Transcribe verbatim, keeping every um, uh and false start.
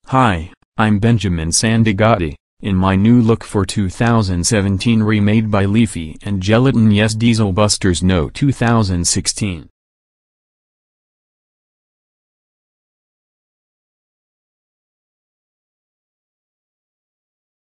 Hi, I'm Benjamin Santagati, in my new look for two thousand seventeen remade by Leafy and Gelatin. Yes, Diesel Busters no two thousand sixteen.